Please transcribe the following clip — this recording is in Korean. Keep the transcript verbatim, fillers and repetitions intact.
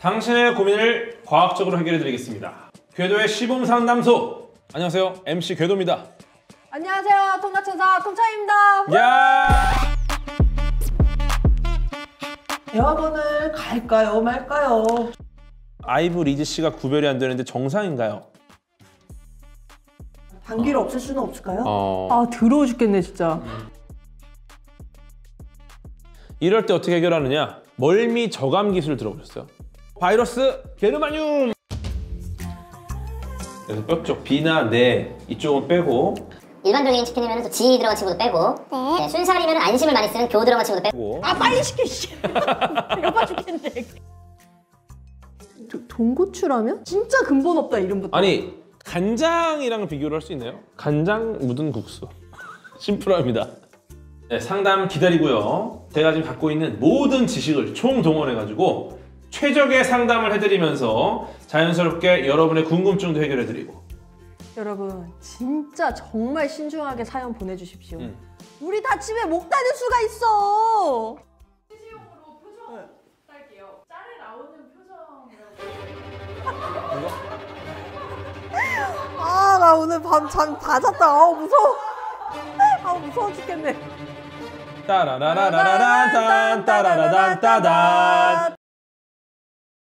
당신의 고민을 과학적으로 해결해 드리겠습니다. 궤도의 시범상담소. 안녕하세요, 엠씨 궤도입니다. 안녕하세요, 통나천사 통차입니다. 야! 대학원을 갈까요 말까요? 아이브 리즈 씨가 구별이 안 되는데 정상인가요? 단기를 없앨 수는 없을까요? 어... 아 더러워 죽겠네 진짜. 이럴 때 어떻게 해결하느냐? 멀미 저감 기술 들어보셨어요? 바이러스 게르마늄! 그래서 뼈 쪽 B나 뇌 이쪽은 빼고, 일반적인 치킨이면 또 지 들어간 친구도 빼고, 네. 네, 순살이면 안심을 많이 쓰는 교 들어간 친구도 빼고. 아 빨리 시켜 씨. 배고파 죽겠네. 도, 돈고추라면? 진짜 근본 없다 이름부터. 아니 간장이랑 비교를 할 수 있나요? 간장 묻은 국수. 심플합니다. 네, 상담 기다리고요. 제가 지금 갖고 있는 모든 지식을 총동원해가지고 최적의 상담을 해드리면서 자연스럽게 여러분의 궁금증도 해결해드리고. 여러분 진짜 정말 신중하게 사연 보내주십시오. 음. 우리 다 집에 목 다닐 수가 있어. 시시용으로 표정 네. 딸게요. 짤에 나오는 표정이라고. 아 나 오늘 밤 잠 다 잤다. 아우 무서워. 아우 무서워 죽겠네. 따라라라라란 딴 따라라단 따단